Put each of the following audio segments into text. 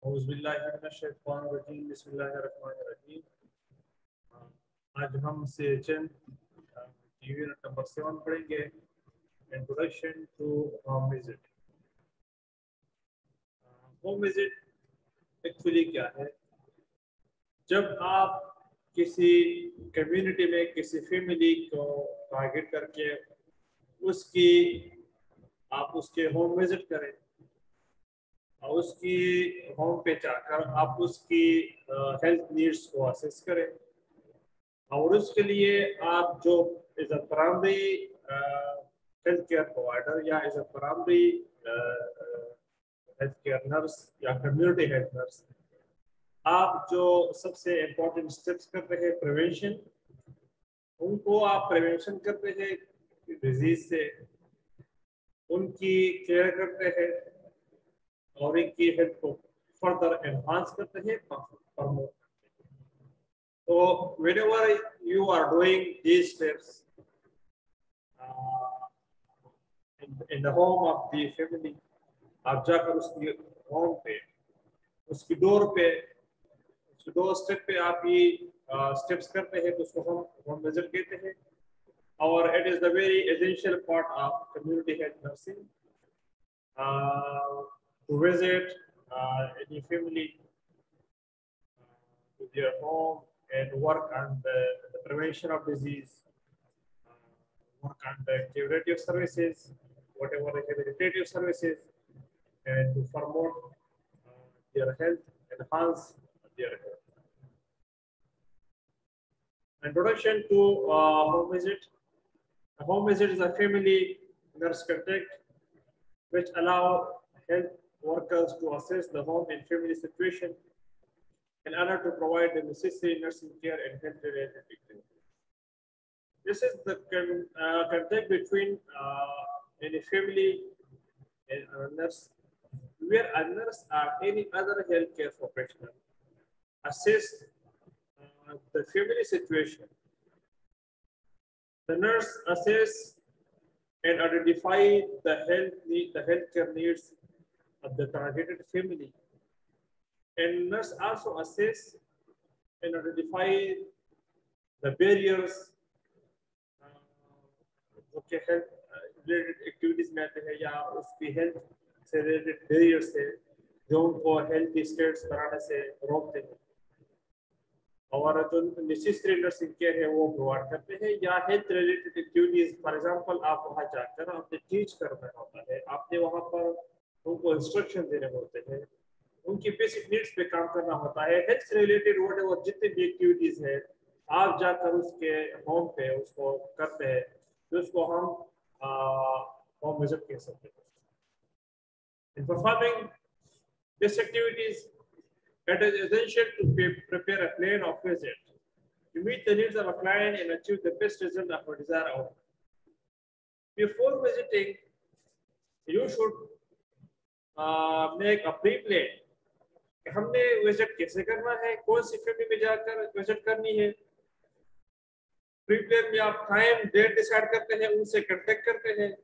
आज हम CHN unit number 7 पढ़ेंगे, introduction to home visit. Home visit actually क्या है? जब आप किसी कम्युनिटी में किसी फैमिली को टारगेट करके आप उसके होम विजिट करें और उसकी होम पे जाकर आप उसकी हेल्थ नीड्स को असेस करें और उसके लिए आप जो as a primary health care provider या as a primary health care nurse या कम्युनिटी हेल्थ नर्स, आप जो सबसे इम्पोर्टेंट स्टेप्स कर रहे हैं प्रिवेंशन, उनको आप प्रिवेंशन करते हैं डिजीज से, उनकी केयर करते हैं और इनकी हेल्थ को फर्दर एनहांस करते हैं, प्रमोट करते हैं। तो whenever you are doing these steps in the home of the family, आप जाकर उसकी होम पे, उसकी डोर पे, उसकी डोर स्टेप पे आप ये स्टेप्स करते हैं तो उसको हम होम विजिट कहते हैं। और it is the very essential part of community health nursing to visit any family to their home and work on the prevention of disease, work on the curative services, whatever rehabilitative services, and to promote their health, enhance their health. Introduction to home visit. A home visit is a family nurse contact which allow health workers to assess the home and family situation in order to provide the necessary nursing care and health-related activities. This is the contact between any family and a nurse, where a nurse or any other healthcare professional assess the family situation. The nurse assess and identify the healthcare needs of the targeted family. And nurse also assess and identify the barriers जो कि health related activities में आते हैं या उसकी health से related barriers है जो उनको हेल्थ स्टेट्स बनाने से रोकते हैं, और जो नेसेसरी नर्सिंग केयर है वो प्रोवाइड करते हैं। या health related activities, for example आप वहां जाकर आपने टीच करना होता है, आपने वहां पर उनको इंस्ट्रक्शन देने होते हैं, उनकी बेसिक नीड्स पे काम करना होता है। हेल्थ रिलेटेड व्हाटएवर जितने भी एक्टिविटीज है आप जाकर उसके होम पे उसको करते हैं, तो उसको हम होम विजिट कह सकते हैं। In performing these activities, it is essential to prepare a plan of visit to meet the needs of a client and achieve the best result of a desired outcome. Before visiting, you should make a pre-plan कि हमने visit कैसे करना है, कौन सी family में जाकर visit करनी है। प्री प्लान में आप टाइम डेट डिसाइड करते हैं, उनसे कांटेक्ट करते हैं,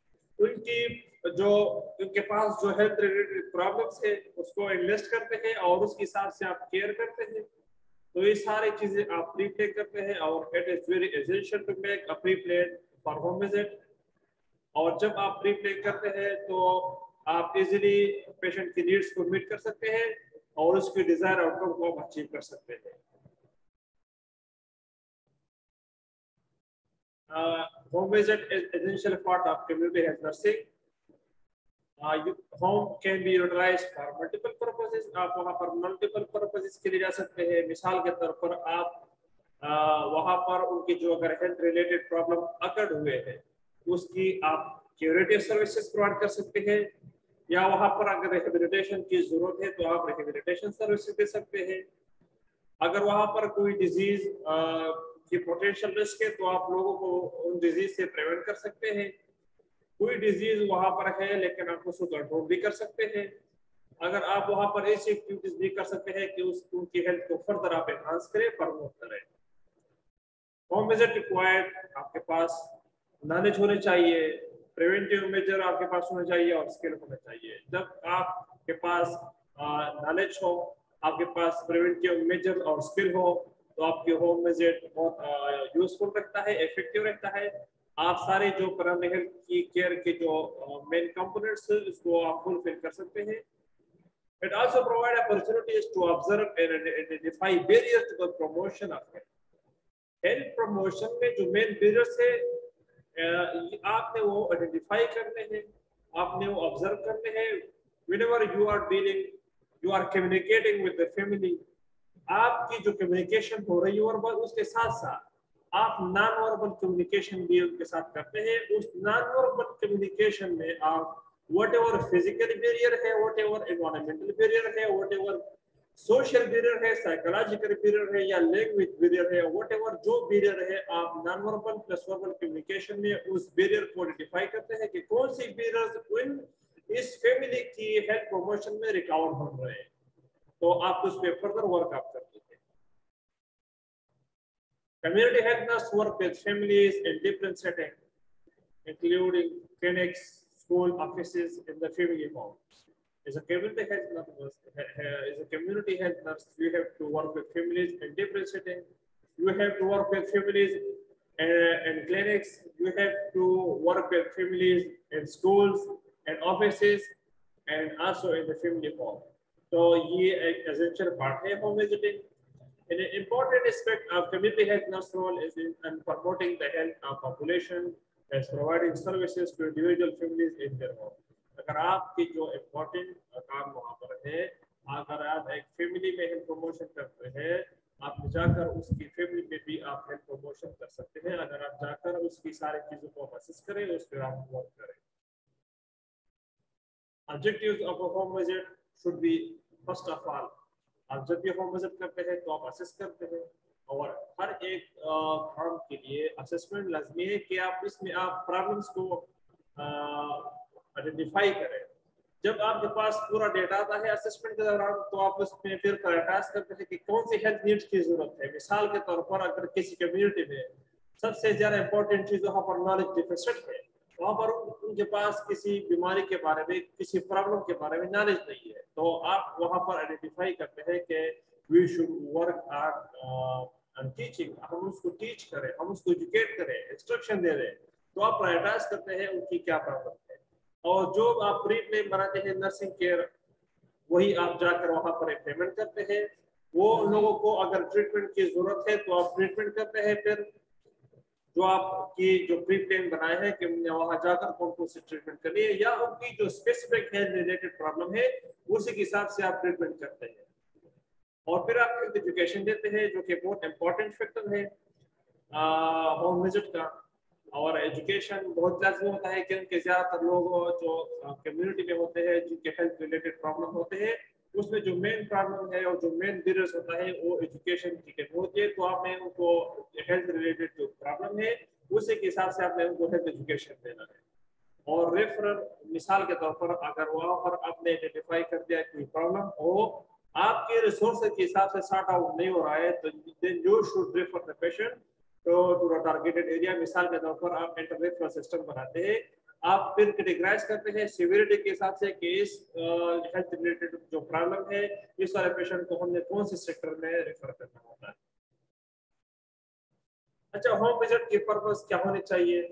उनके पास जो हेल्थ रिलेटेड प्रॉब्लम्स है उसको इन्वेस्ट करते हैं और उसके हिसाब से आप केयर करते हैं। तो ये सारी चीजें आप प्री प्लान करते हैं और it is very essential to make a pre plan for home visit. और जब आप प्री प्लान करते हैं तो आप इजीली पेशेंट की नीड्स को मीट कर सकते हैं और उसके डिजायर आउटकम को आप अचीव कर सकते हैं। Home visit is essential part of community health nursing. Home can be utilized for multiple purposes. आप वहाँ पर multiple purposes के लिए जा सकते हैं। मिसाल के तौर पर आप वहाँ पर उनकी जो अगर हेल्थ रिलेटेड प्रॉब्लम अकर हुए हैं उसकी आप क्यूरेटिव सर्विसेज प्रोवाइड कर सकते हैं, या वहाँ पर अगर रिहेबिलिटेशन की जरूरत है तो आप रिहेबिलिटेशन सर्विसेज दे सकते हैं। अगर वहाँ पर कोई डिजीज की पोटेंशियल रिस्क है तो आप लोगों को उन डिजीज से प्रिवेंट कर सकते हैं। कोई डिजीज वहां पर है लेकिन आप उसको कंट्रोल भी कर सकते हैं। अगर आप वहां पर ऐसी एक्टिविटीज भी कर सकते हैं कि उनकी हेल्थ को फर्दर आप एनहांस करें, प्रमोट करें। होम विजिट रिक्वायर्ड आपके पास नॉलेज होने चाहिए, प्रिवेंटिव मेजर आपके पास होना चाहिए और स्किल होना चाहिए। जब आपके पास नॉलेज हो, आपके पास प्रिवेंटिव मेजर और स्किल हो, तो आपके होम विजिट बहुत यूजफुल रहता है, इफेक्टिव रहता है। आप सारे जो प्राइमरी हेल्थ की केयर के जो मेन कंपोनेंट्स है उसको आप फुलफिल कर सकते हैं। It also provide opportunities to observe and identify barriers to the promotion of health. Health promotion में जो मेन बैरियर्स है आपने वो आइडेंटिफाई करने हैं, आपने वो ऑब्जर्व करने हैं। Whenever you are dealing, you are communicating with the family, आपकी जो कम्युनिकेशन हो रही है और बस उसके साथ साथ आप नॉन वर्बल कम्युनिकेशन भी उनके साथ करते हैं। उस नॉन वर्बल कम्युनिकेशन में आप whatever physical barrier है, whatever environmental barrier है, whatever social barrier है, psychological barrier है या language barrier है, whatever जो barrier है, आप non verbal plus verbal communication में उस barrier को आइडेंटिफाई करते हैं कि कौन सी barriers इस फैमिली की हेल्थ प्रमोशन में रुकावट बन रहे हैं, तो आप उस पर फर्दर वर्क आप करते हैं। Community health nurse work with families in different settings, including clinics, school, offices, in the family home. As a community health nurse, you have to work with families in different settings. You have to work with families in clinics. You have to work with families in schools and offices, and also in the family home. So, ये एक essential part है home visiting. An important aspect of community health nurse role is in promoting the health of population as providing services to individual families in their home. अगर आपकी जो important काम वहाँ पर है, अगर आप एक फैमिली में हेल्थ प्रमोशन करते हैं, आप जाकर उसकी फैमिली में भी आप हेल्थ प्रमोशन कर सकते हैं। अगर आप जाकर उसकी सारी चीजों को असिस्ट करें, उस पर आप वर्क करें। Objectives of a home visit should be first of all, आप जब भी होम विजिट करते हैं तो आप असेस करते हैं, और हर एक काम के लिए असेसमेंट लाजमी है कि आप इसमें आप प्रॉब्लम्स को आइडेंटिफाई करें। जब आपके पास पूरा डेटा आता है असेसमेंट के दौरान, तो आप उसमें फिर प्रायोरिटाइज करते हैं कि कौन सी हेल्थ नीड्स की जरूरत है। मिसाल के तौर पर अगर किसी कम्युनिटी में सबसे ज्यादा इंपॉर्टेंट चीज वहाँ पर नॉलेज डिफिसिट है, वहाँ पर उनके पास किसी बीमारी के बारे में, किसी प्रॉब्लम के बारे में नॉलेज नहीं है, तो आप वहाँ पर आइडेंटिफाई करते हैं कि we should work on teaching, हम उसको टीच करें, हम उसको एजुकेट करें, इंस्ट्रक्शन दे दें। तो आप प्रायोरिटाइज करते हैं उनकी क्या प्रॉब्लम है, और जो आप प्री प्लान बनाते हैं नर्सिंग केयर, वही आप जाकर वहाँ पर इम्प्लीमेंट करते हैं। वो लोगों को अगर ट्रीटमेंट की जरूरत है तो आप ट्रीटमेंट करते हैं। फिर जो आपकी जो प्री प्लान बनाए हैं कि वहां जाकर कौन कौन सी ट्रीटमेंट करनी है, या उनकी जो स्पेसिफिक हेल्थ रिलेटेड प्रॉब्लम है उसी के हिसाब से आप ट्रीटमेंट करते हैं। और फिर आप हेल्थ एजुकेशन देते हैं, जो कि बहुत इंपॉर्टेंट फैक्टर है होम विजिट का। और एजुकेशन बहुत लाजमी होता है क्योंकि ज्यादातर लोग जो कम्युनिटी में होते हैं जिनके हेल्थ रिलेटेड प्रॉब्लम होते हैं, उसमें जो मेन प्रॉब्लम है और जो मेन बैरियर्स होता है वो एजुकेशन की कमी होती है। तो आपने उनको हेल्थ रिलेटेड जो प्रॉब्लम है उसी के हिसाब से आपने उनको हेल्थ एजुकेशन देना है। और रेफरल मिसाल के तौर पर अगर वहाँ पर आपने आइडेंटिफाई कर दिया कोई प्रॉब्लम हो, आपके रिसोर्सेज के हिसाब से सॉर्ट आउट नहीं हो रहा है, तो then you should refer the patient to the targeted area. मिसाल के तौर पर आप इंटर रेफरल सिस्टम बनाते हैं, आप फिर कैटेगराइज करते हैं सीवियरिटी के हिसाब से कि इस हेल्थ रिलेटेड जो प्रॉब्लम है इस वाले पेशेंट को हमने कौन से सेक्टर में रेफर करना होता है। अच्छा, होम विजिट के पर्पस क्या होने चाहिए?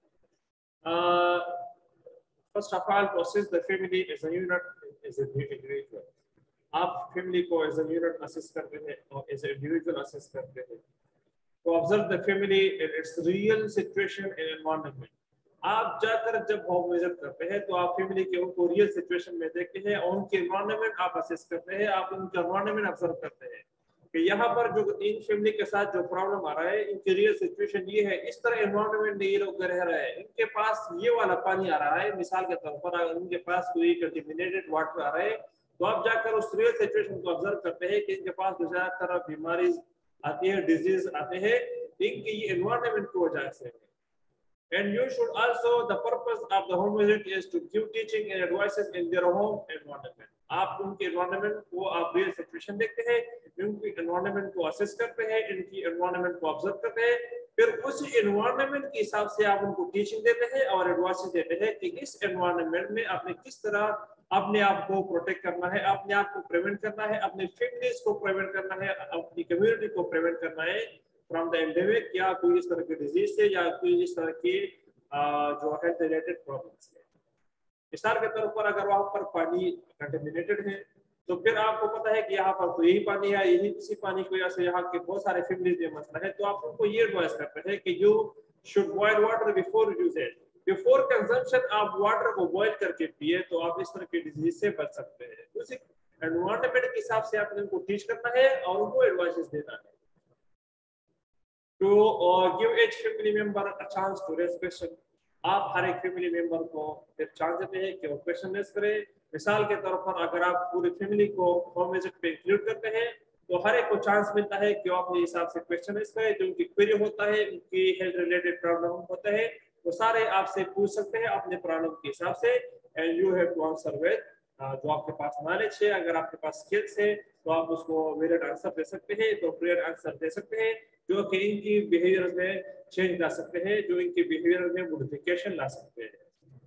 First of all, to assist the family as a unit, as a individual. आप फैमिली को एज अ यूनिट असिस्ट करते हैं और एज अ इंडिविजुअल असिस्ट करते हैं। To observe the family in its real situation and environment. आप जाकर जब होम विजिट करते हैं तो आप फैमिली के उनको रियल सिचुएशन में देखते हैं और उनके एनवायरनमेंट आप असेस करते हैं, आप उनका एनवायरनमेंट ऑब्जर्व करते हैं कि यहाँ पर जो इन फैमिली के साथ जो प्रॉब्लम आ रहा है, इनकी रियल सिचुएशन ये है, इस तरह एनवायरनमेंट में ये लोग रह रहे हैं, इनके पास ये वाला पानी आ रहा है। मिसाल के तौर पर अगर उनके पास कोई कंटेमिनेटेड वाटर आ रहा है, तो आप जाकर उस रियल सिचुएशन को ऑब्जर्व करते हैं कि इनके पास ज्यादातर बीमारी आती है, डिजीज आते हैं, इनकी ये एनवायरनमेंट की वजह से। And you should also, the purpose of the home visit is to give teaching and advices in their home environment. आप उनके एनवायरनमेंट को आप रियल सिचुएशन देखते हैं, उनकी एनवायरनमेंट को असेस करते हैं, इनकी एनवायरनमेंट को ऑब्जर्व करते हैं, फिर उस एनवायरनमेंट के हिसाब से आप उनको टीचिंग देते हैं और एडवाइस देते हैं कि इस एनवायरनमेंट में आपने किस तरह अपने आप को प्रोटेक्ट करना है, अपने आप को प्रिवेंट करना है, अपने फैमिलीज को प्रिवेंट करना है, अपनी कम्युनिटी को प्रिवेंट करना है फ्रॉम द एंडेमिक या कोई इस तरह की डिजीज से या कोई इस तरह की जो हेल्थ रिलेटेड प्रॉब्लम्स है। मिसाल के तौर पर अगर वहां पर पानी कंटेमिनेटेड है तो फिर आपको पता है कि यहाँ पर तो यही पानी है, यही इसी पानी की वजह से यहाँ के बहुत सारे फैमिलीज में मसला है, तो आप उनको ये एडवाइस करते हैं कि you should boil water before use it, before consumption आप वाटर को बॉयल करके पिए तो आप इस तरह की डिजीज से बच सकते हैं। उसी एनवायरनमेंट के हिसाब से आपने उनको टीच करना है और उनको एडवाइस देना है। To give each family member a chance to raise question, आप हर एक फैमिली मेंबर को एक चांस देते हैं कि वो क्वेश्चन रेज करे। मिसाल के तौर पर अगर आप पूरी फैमिली को होम विजिट पे इंक्लूड करते हैं तो हर एक को चांस मिलता है कि वो अपने हिसाब से क्वेश्चन रेज करे, जो उनकी क्वेरी होता है, उनकी हेल्थ रिलेटेड प्रॉब्लम होता है, वो सारे आपसे पूछ सकते हैं अपने प्रॉब्लम के हिसाब से and you have to answer with जो आपके पास नॉलेज है। अगर आपके पास स्किल्स है तो आप उसको वेरिएड आंसर दे सकते हैं, तो वेरिएड आंसर दे सकते हैं जो कि इनकी बिहेवियर में चेंज ला सकते हैं, जो इनके बिहेवियर में मॉडिफिकेशन ला सकते हैं।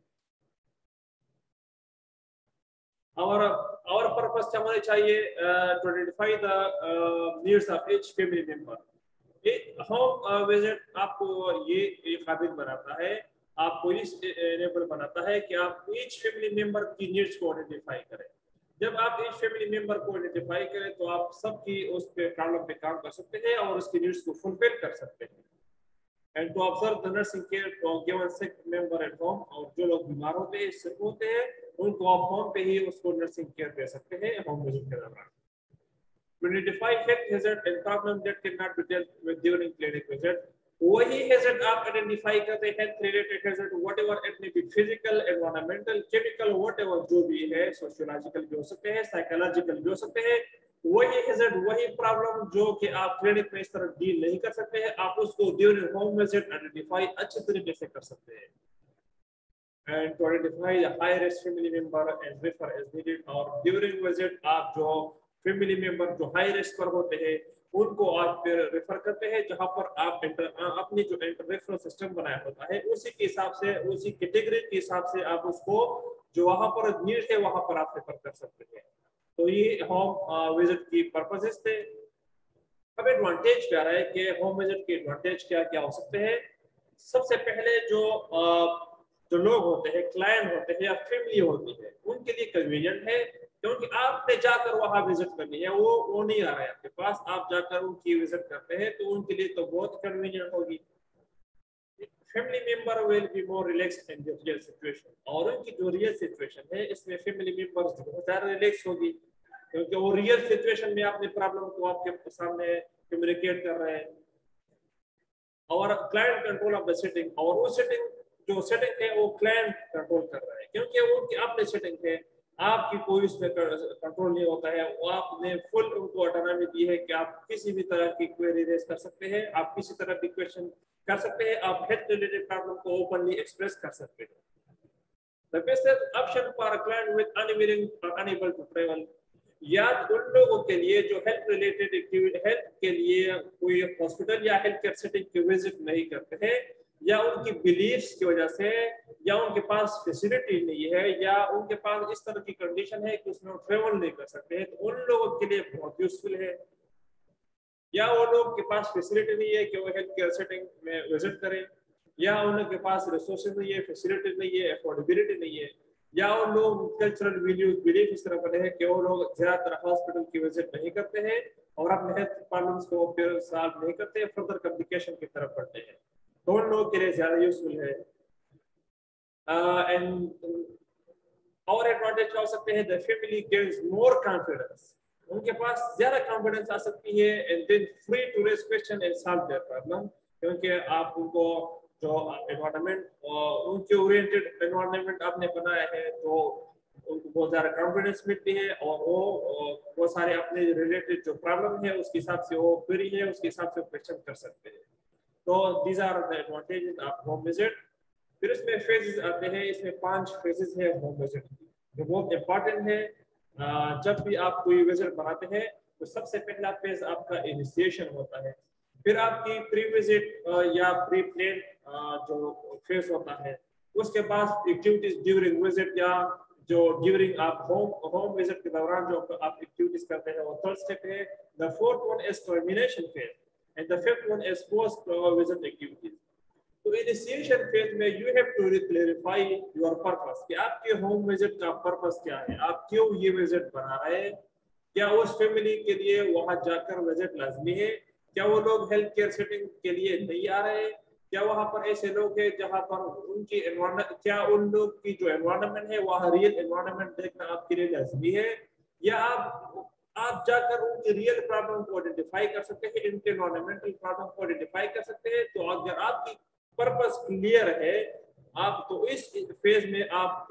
और पर्पस क्या होना चाहिए? To identify the needs of each family member. Home visit आपको ये काबिल बनाता है, आपको इस एनेबल बनाता है कि आप ईच फैमिली मेंबर की नीड्स को आइडेंटिफाई करें। जब आप ईच फैमिली मेंबर को आइडेंटिफाई करें तो आप सबकी उस पे प्रॉब्लम पे काम कर सकते हैं और उसकी नीड्स को फुलफिल कर सकते हैं। And to observe the nursing care for given sick member at home, और जो लोग बीमार होते हैं, सिक होते हैं, उनको आप होम पे ही उसको नर्सिंग केयर दे सकते हैं होम विजिट के दौरान। To identify health hazard and problem that cannot be dealt with during clinic visit, वही hazard आप आइडेंटिफाई करते हैं, health related hazard whatever it may be, physical, environmental, chemical, whatever जो भी है, सोशियोलॉजिकल भी हो सकते हैं, साइकोलॉजिकल भी हो सकते हैं, वही hazard वही प्रॉब्लम जो कि आप क्लिनिक में इस तरह डील नहीं कर सकते हैं, आप उसको ड्यूरिंग होम विजिट आइडेंटिफाई अच्छे तरीके से कर सकते हैं। And to identify the high risk family member and refer as needed, और during visit आप जो फैमिली मेंबर जो हाई रिस्क पर होते हैं उनको आप फिर रेफर करते हैं, जहां पर आप अपनी जो रेफरल सिस्टम बनाया होता है उसी के हिसाब से, उसी कैटेगरी के हिसाब से आप उसको जो वहां पर नीड है वहां पर आप रेफर कर सकते हैं। तो ये होम विजिट की पर्पसेस थे। अब एडवांटेज क्या रहा है कि होम विजिट के एडवांटेज क्या क्या हो सकते हैं? सबसे पहले जो लोग होते हैं, क्लाइंट होते हैं या फैमिली होती है, उनके लिए कन्वीनियंट है क्योंकि आपने जाकर वहां विजिट करनी है, वो नहीं आ रहा है आपके पास, आप जाकर उनकी विजिट करते हैं तो उनके लिए तो बहुत कन्वीनियंट होगी। Family member will be more relaxed in the real situation, और उनकी जो रियल सिचुएशन है इसमें फैमिली मेंबर्स बहुत ज्यादा रिलैक्स होगी क्योंकि वो रियल सिचुएशन में अपने प्रॉब्लम को आपके सामने कम्युनिकेट कर रहे हैं। और client control of the setting, और वो सेटिंग जो सेटिंग है वो क्लाइंट कंट्रोल कर रहा है क्योंकि वो उनकी अपनी सेटिंग है, आपकी कोई उसमें कंट्रोल नहीं होता है। वो आपने फुल उनको ऑटोनॉमी दी है कि आप किसी भी तरह की क्वेरी रेज कर सकते हैं, आप किसी तरह की क्वेश्चन कर सकते हैं, आप हेल्थ रिलेटेड प्रॉब्लम को ओपनली एक्सप्रेस कर सकते हैं। The best option for a client with unwilling or unable to travel, या उन लोगों के लिए जो हेल्थ रिलेटेड एक्टिविटी, हेल्थ के लिए कोई हॉस्पिटल या हेल्थ केयर सेटिंग की विजिट नहीं करते हैं, या उनकी बिलीफ्स की वजह से, या उनके पास फैसिलिटी नहीं है, या उनके पास इस तरह की कंडीशन है कि उसमें वो ट्रेवल नहीं कर सकते हैं, तो उन लोगों के लिए बहुत यूजफुल है। या वो लोग के पास फैसिलिटी नहीं है कि वो हेल्थ केयर सेटिंग में विजिट करें, या उनके पास रिसोर्सेज नहीं है, फैसिलिटी नहीं है, अफोर्डेबिलिटी नहीं है, या उन लोग कल्चरल बिलीफ इस तरह बने हैं कि वो लोग ज्यादातर हॉस्पिटल की विजिट नहीं करते हैं और अपने हेल्थ प्रॉब्लम्स को फिर सॉल्व नहीं करते, फर्दर कम्युनिकेशन की तरफ बढ़ते हैं, तो उन लोगों के लिए ज्यादा यूजफुल है। और एडवांटेज हो सकते हैं, the family gains more confidence, उनके पास ज्यादा कॉन्फिडेंस आ सकती है, and then free to raise question and solve their problem, क्योंकि आप उनको जो एनवायरनमेंट उनके ओरिएंटेड एनवायरनमेंट आपने बनाया है तो उनको बहुत ज्यादा कॉन्फिडेंस मिलती है और वो सारे अपने रिलेटेड जो प्रॉब्लम है उसके हिसाब से वो क्वेरी है उसके हिसाब से क्वेश्चन कर सकते हैं। तो these are the advantages of home visit. फिर इसमें फेजेस आते हैं, इसमें 5 फेजेस है होम विजिट की जो बहुत इंपॉर्टेंट है। जब भी आप कोई विजिट बनाते हैं तो सबसे पहला फेज आपका इनिशिएशन होता है। फिर आपकी प्री विजिट या प्री प्लान जो फेज होता है, उसके बाद एक्टिविटीज ड्यूरिंग विजिट या जो ड्यूरिंग आप होम विजिट के दौरान जो आप एक्टिविटीज करते हैं वो थर्ड स्टेप है। The fourth one is termination phase and the fifth one is post visit activities. तो इनिशिएशन फेज में you have to clarify your purpose कि आपके होम विजिट का पर्पस क्या है, आप क्यों ये विजिट बना रहे हैं। क्या उस फैमिली के लिए वहां जाकर विजिट लाजमी है? क्या वो लोग हेल्थ केयर सेटिंग के लिए नहीं आ रहे हैं? क्या वहां पर ऐसे लोग हैं जहां पर उनकी एनवायरमेंट, क्या उन लोग की जो एनवायरमेंट है वहां रियल एनवायरमेंट देखना आपके लिए लाजमी है? या आप जाकर उनकी रियल प्रॉब्लम को आइडेंटिफाई कर सकते हैं, इनके एनवायरमेंटल प्रॉब्लम को आइडेंटिफाई कर सकते हैं। तो अगर आपकी पर्पस क्लियर है, आप तो इस फेज में आप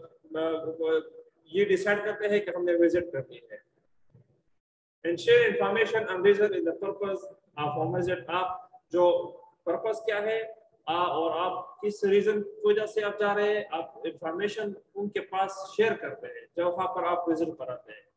ये डिसाइड करते हैं कि हमने विजिट करनी है। And share information and reason in the purpose of home visit। आप जो पर्पस क्या है और आप किस रीजन की वजह से आप जा रहे हैं, आप इंफॉर्मेशन उनके पास शेयर करते हैं जब वहां पर आप विजिट पर आते हैं।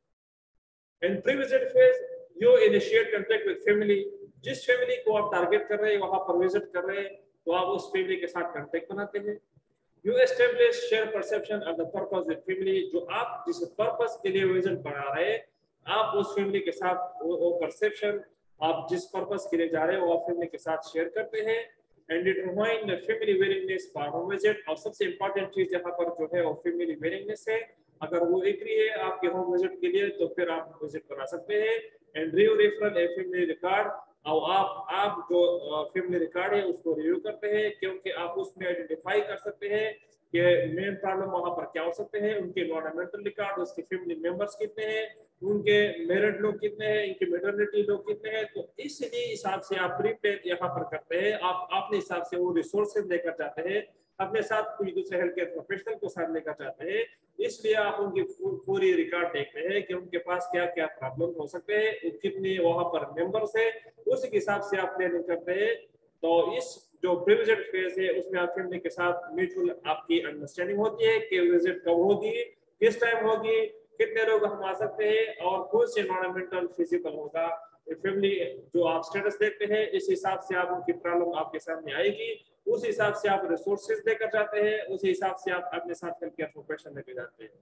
In pre-visit phase, you initiate contact with family। जिस फैमिली को आप टारगेट कर रहे हैं, वहां पर विजिट कर रहे हैं, तो आप उस फैमिली के साथ कांटेक्ट बनाते हैं। You establish share perception of the purpose with family। जो आप जिस पर्पस के लिए विजिट बना रहे हैं, आप उस फैमिली के साथ वो परसेप्शन, आप जिस पर्पस के लिए जा रहे हो, वो आप फैमिली के साथ शेयर करते हैं। And determine the family willingness for home visit. और सबसे इंपॉर्टेंट चीज यहाँ पर जो है वो फैमिली विलिंगनेस है। अगर वो एग्री है आपके होम विजिट के लिए तो फिर आप विजिट बना सकते हैं। And review referral a family record. और आप जो फैमिली रिकॉर्ड है उसको रिव्यू करते हैं, क्योंकि आप उसमें आइडेंटिफाई कर सकते हैं कि मेन प्रॉब्लम वहां पर क्या हो सकते हैं। उनके एनवायरमेंटल रिकॉर्ड, उसके फैमिली मेंबर्स कितने हैं, उनके मैरिड लोग कितने हैं, इनके मैटरनिटी लोग कितने हैं। तो इसलिए हिसाब से आप प्री प्लान यहाँ पर करते हैं। आप अपने हिसाब से वो रिसोर्सेज लेकर जाते हैं, अपने साथ कोई दूसरे हेल्थ केयर प्रोफेशनल को साथ लेकर जाते हैं। इसलिए आप उनकी पूरी रिकॉर्ड देखते हैं कि उनके पास क्या क्या प्रॉब्लम हो सकते हैं, कितने वहां पर मेंबर्स है, उसी के हिसाब से आप प्लानिंग करते हैं। तो इस जो प्री विजिट फेज है उसमें आप फैमिली के साथ म्यूचुअल आपकी अंडरस्टैंडिंग होती है कि विजिट कब होगी, किस टाइम होगी, कितने लोग हम आ सकते हैं और कौन से एनवायरमेंटल फिजिकल होगा। फैमिली जो आप स्टेटस देखते हैं, इस हिसाब से आप उनकी प्रॉब्लम आपके सामने आएगी, उस हिसाब से आप रिसोर्सेज लेकर जाते हैं, उस हिसाब से आप अपने साथ हेल्थ केयर प्रोफेशनल लेकर जाते हैं।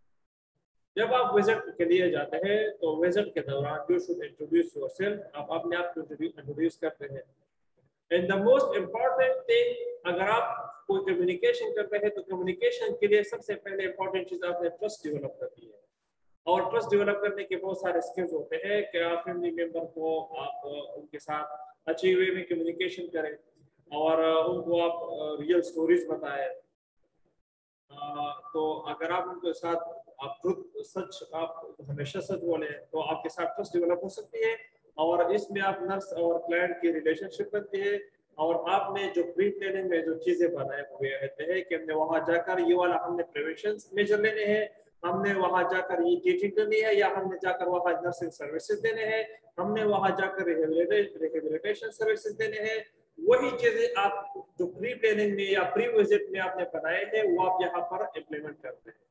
जब आप विजिट के लिए जाते हैं तो विजिट के दौरान यू शुड इंट्रोड्यूस योरसेल्फ। आप अपने आप को इंट्रोड्यूस करते हैं। And the most important thing, अगर आप कोई कम्युनिकेशन करते हैं तो कम्युनिकेशन के लिए सबसे पहले इंपॉर्टेंट चीज आपने ट्रस्ट डेवलप करनी है। और ट्रस्ट डेवलप करने के बहुत सारे स्किल्स होते हैं कि आप फैमिली मेंबर को आप उनके साथ अच्छी वे में कम्युनिकेशन करें और उनको आप रियल स्टोरीज बताएं। तो अगर आप उनके साथ आप ट्रुथ सच, आप हमेशा सच बोले तो आपके साथ ट्रस्ट डेवलप हो सकती है और इसमें आप नर्स और क्लाइंट की रिलेशनशिप बनती है। और आपने जो प्री प्लानिंग में जो चीजें बनाए हुए रहते हैं कि हमने वहां जाकर ये वाला हमने प्रिवेंशन मेजर लेने हैं, हमने वहां जाकर ये टीचिंग करनी है, या हमने जाकर वहां नर्सिंग सर्विसेज देने हैं, हमने वहां जाकर रिहेबिलिटेशन सर्विसेज देने हैं। वही चीजें आप जो प्री प्लानिंग में या प्री विजिट में आपने बनाए हैं वो आप यहाँ पर इम्प्लीमेंट करते हैं।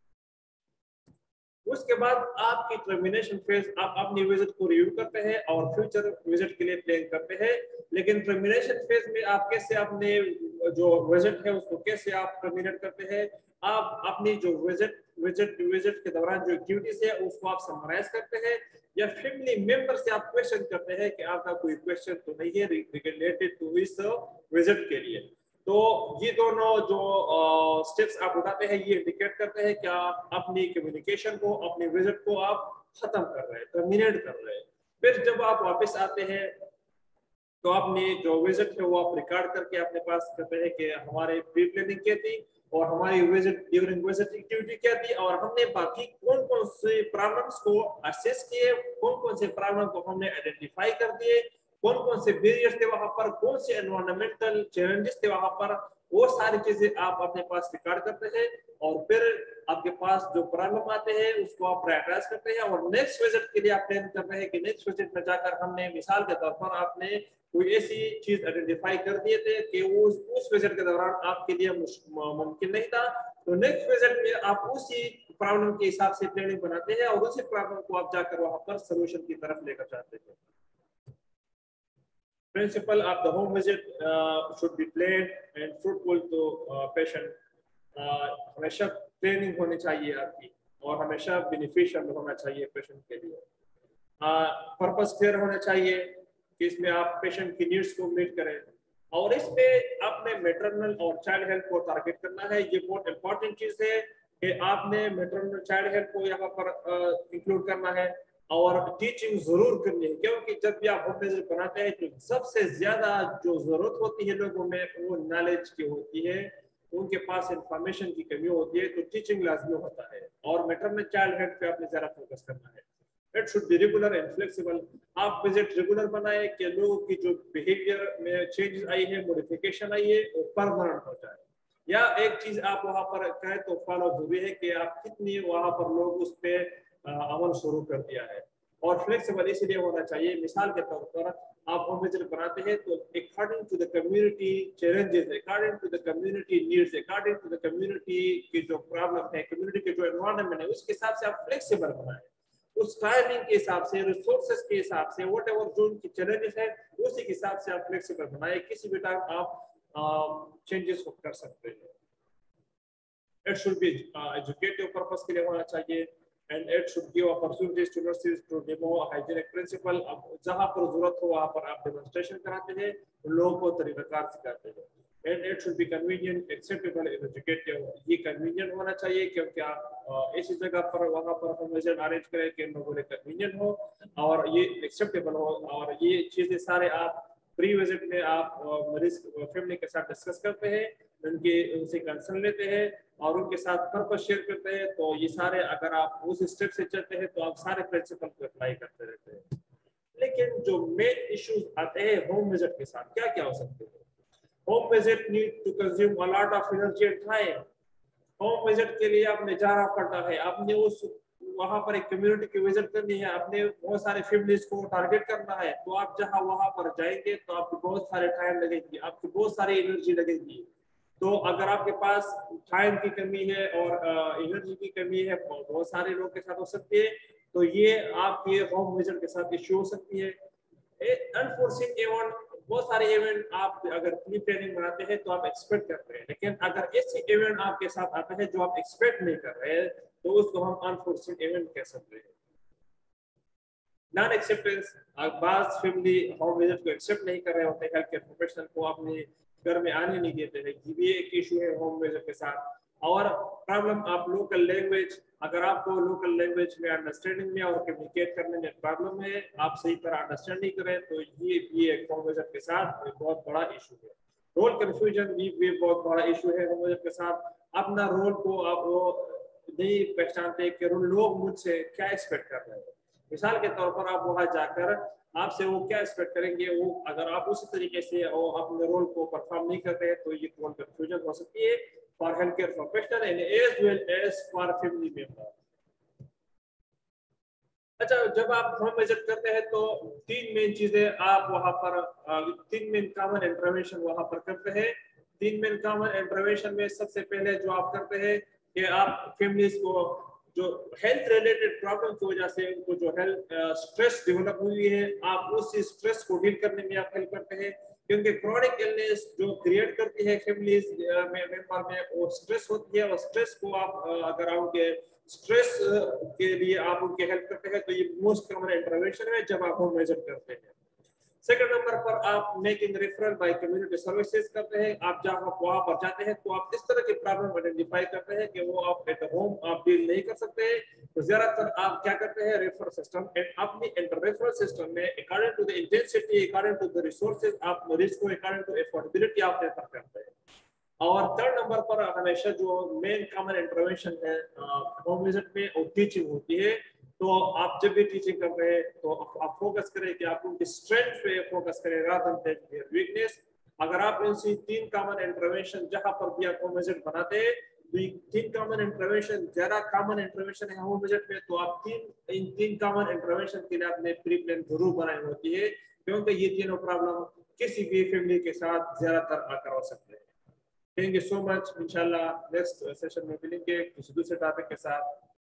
उसके बाद आपकी टर्मिनेशन फेज, आप अपनी विजिट को रिव्यू करते हैं और फ्यूचर विजिट के लिए प्लान करते हैं। लेकिन टर्मिनेशन फेज में आप कैसे अपने जो विजिट है उसको कैसे आप टर्मिनेट करते हैं, आप अपनी जो विजिट के दौरान जो एक्टिविटीज है उसको आप समराइज करते हैं, या फैमिली मेंबर से आप क्वेश्चन करते हैं कि आपका कोई क्वेश्चन तो नहीं है रिलेटेड टू इस विजिट के लिए। तो ये दोनों जो स्टेप्स आप उठाते हैं ये इंडिकेट करते हैं कि आप अपनी कम्युनिकेशन को, अपनी विजिट को आप खत्म कर रहे हैं, टर्मिनेट कर रहे हैं। फिर जब आप वापस आते हैं तो आपने जो विजिट है वो आप रिकॉर्ड करके अपने पास करते हैं कि हमारे प्री प्लानिंग क्या थी और हमारी विजिट ड्यूरिंग विजिट एक्टिविटी क्या थी, और हमने बाकी कौन कौन से प्रॉब्लम्स को असेस किए, कौन कौन से प्रॉब्लम को हमने आइडेंटिफाई कर दिए, कौन कौन से बैरियर्स थे वहां पर, कौन से एनवायरमेंटल चैलेंजेस थे वहां पर, वो सारी चीजें आप अपने पास रिकॉर्ड करते हैं। और फिर आपके पास जो प्रॉब्लम आते हैं उसको आप प्रायोरिटाइज करते हैं और नेक्स्ट विजिट के लिए आप प्लान कर रहे हैं कि नेक्स्ट विजिट में जाकर हमने मिसाल के तौर पर आपने कोई ऐसी चीज आइडेंटिफाई कर दिए थे कि वो उस विजिट के दौरान आपके लिए मुमकिन नहीं था। तो नेक्स्ट विजिट में आप उसी प्रॉब्लम के हिसाब से प्लानिंग बनाते हैं और उसी प्रॉब्लम को आप जाकर वहां पर सोल्यूशन की तरफ लेकर जाते हैं। Principle of the home visit should be planned and fruitful to patient. हमेशा ट्रेनिंग होनी चाहिए आपकी और हमेशा बेनिफिशियल होना चाहिए पेशेंट के लिए। पर्पस क्लियर होना चाहिए कि इसमें आप पेशेंट की नीड्स को मीट करें और इसमें आपने मैटरनल और चाइल्ड हेल्थ को टारगेट करना है। ये बहुत इंपॉर्टेंट चीज है कि आपने मैटरनल चाइल्ड हेल्थ को यहाँ पर इंक्लूड करना है और टीचिंग जरूर करनी है, क्योंकि जब भी आप होम विजिट बनाते हैं तो सबसे ज्यादा जो जरूरत होती है लोगों में वो नॉलेज की होती है, उनके पास इंफॉर्मेशन की कमी होती है, तो टीचिंग लाजमी होता है और मैटरनल चाइल्ड हेल्थ पे आपने ज्यादा फोकस करना है। It should be regular and flexible. आप विजिट रेगुलर बनाए कि लोगों की जो बिहेवियर में चेंजेस आई है, मॉडिफिकेशन आई है, वो परमानेंट हो जाए। या एक चीज आप वहां पर कहें तो फॉलो जरूरी है कि आप कितनी वहां पर लोग उस पर अमल शुरू कर दिया है। और फ्लेक्सिबल इसलिए होना चाहिए, मिसाल के तौर पर आप होम विजिट बनाते हैं तो according to the community challenges, according to the community needs, according to the community की जो प्रॉब्लम है, कम्युनिटी के जो एनवायरनमेंट है, उसके हिसाब से आप फ्लेक्सिबल बनाएं। उस टाइमिंग के हिसाब से, रिसोर्सेज के हिसाब से, वट एवर जो उनकी चैलेंजेस है उसी के हिसाब से आप फ्लेक्सिबल बनाए। किसी भी टाइम आप चेंजेस कर सकते हैं। It should be educative purpose के लिए होना चाहिए and it should give opportunities to nurses to demo hygienic principle। अब जहां पर जरूरत हो वहां पर आप डेमोन्स्ट्रेशन कराते हैं, लोगों को तरीकाकार सिखाते हैं। and it should be convenient, acceptable and educative। ये convenient होना चाहिए क्योंकि आप ऐसी जगह पर वहां पर होम विजिट अरेंज करें कि लोगों को convenient हो और ये acceptable हो और ये चीजें सारे आप प्री विजिट में आप मरीज फैमिली के साथ डिस्कस करते हैं, उनसे कंसर्न लेते हैं और उनके साथ पर्पस शेयर करते हैं। तो ये सारे अगर आप उस स्टेप से चलते हैं तो आप सारे प्रिंसिपल को अप्लाई करते रहते हैं। लेकिन जो मेन इश्यूज आते हैं होम विजिट के साथ, क्या क्या हो सकते हैं? Home visit need to consume a lot of energy and time. Home visit के लिए आपने जाना पड़ता है, आपने उस वहां पर एक कम्युनिटी की विजिट करनी है, आपने बहुत सारे फैमिलीज को टारगेट करना है, तो आप जहां वहां पर जाएंगे तो आपको बहुत सारे टाइम लगेगी, आपकी बहुत सारी एनर्जी लगेगी। तो अगर आपके पास टाइम की कमी है और एनर्जी की कमी है, बहुत सारे लोग के साथ हो सकती है, तो ये आपके होम विजिट के साथ इश्यू हो सकती है। अनफोर्सिन इवेंट, बहुत सारे इवेंट आप अगर प्री प्लानिंग बनाते हैं तो आप एक्सपेक्ट करते हैं, लेकिन अगर ऐसे इवेंट आपके साथ आते हैं जो आप एक्सपेक्ट नहीं कर रहे हैं तो उसको हम अनफोर्सिन इवेंट कह सकते हैं। नॉन एक्सेप्टेंस, बास फैमिली होम विजिट को एक्सेप्ट नहीं कर रहे होते, हेल्थ केयर प्रोफेशनल को अपने घर में आने नहीं देते हैं, ये भी एक इशू है होम विजिट के साथ। और प्रॉब्लम आप लोकल लैंग्वेज, अगर आपको लोकल लैंग्वेज में अंडरस्टैंडिंग में और कम्युनिकेट करने में प्रॉब्लम है, आप सही तरह अंडरस्टैंड नहीं करें, तो ये भी एक होम विजिट के साथ एक बहुत बड़ा इशू है। रोल कंफ्यूजन भी बहुत बड़ा इशू है होम विजिट के साथ। अपना रोल को आप वो नहीं पहचानते कि लोग मुझसे क्या एक्सपेक्ट कर रहे हैं। मिसाल के तौर पर आप वहां जाकर आपसे वो क्या एक्सपेक्ट करेंगे, वो अगर आप उसी तरीके से अपने रोल को परफॉर्म नहीं करते हैं तो ये रोल कंफ्यूजन हो सकती है for health care professional and as well as for family member. अच्छा, जब आप होम विजिट करते हैं तो तीन मेन चीजें आप वहां पर, तीन मेन कॉमन इंटरवेंशन वहां पर करते हैं। तीन मेन कॉमन इंटरवेंशन में सबसे पहले जो आप करते हैं कि आप फैमिलीज को जो हेल्थ रिलेटेड प्रॉब्लम की वजह से उनको जो हेल्थ स्ट्रेस डेवलप हुई है, आप उस स्ट्रेस को डील करने में आप हेल्प करते हैं, क्योंकि क्रॉनिक इलनेस जो क्रिएट करती है फैमिलीज में मेंबर में वो स्ट्रेस होती है, और स्ट्रेस को आप अगर उनके स्ट्रेस के लिए आप उनकी हेल्प करते हैं तो ये मोस्ट कॉमन इंटरवेंशन है जब आप होम विजिट करते हैं। सेकंड नंबर पर आप making referral by community services करते हैं। आप जहां वहां पर जाते हैं तो आप इस तरह की प्रॉब्लम आइडेंटिफाई करते हैं कि वो आप एट होम आप डील नहीं कर सकते हैं, तो ज्यादातर आप क्या करते हैं, रेफरल सिस्टम एंड अपनी इंटर रेफरल सिस्टम में according to the intensity, according to the resources, आप मरीज को अकॉर्डिंग टू अफोर्डेबिलिटी आप रेफर करते हैं। और थर्ड नंबर पर हमेशा जो मेन कॉमन इंटरवेंशन है होम विजिट में वो टीचिंग होती है। तो आप जब भी टीचिंग कर रहे हैं तो आप फोकस करें कि आप उनकी स्ट्रेंथ पे फोकस करें रादर देन वीकनेस। अगर आप इनसे तीन कॉमन इंटरवेंशन जहां पर भी आप होम विजिट बनाते हैं तो तीन कॉमन इंटरवेंशन, ज्यादा कॉमन इंटरवेंशन है होम विजिट में, तो आप इन तीन कॉमन इंटरवेंशन के लिए आपने प्री प्लान जरूर बनाई होती है, क्योंकि ये तीनों प्रॉब्लम किसी भी फैमिली के साथ ज्यादातर आकर हो सकते हैं। Thank you so much. इंशाल्लाह नेक्स्ट सेशन में मिलेंगे किसी दूसरे टॉपिक के साथ।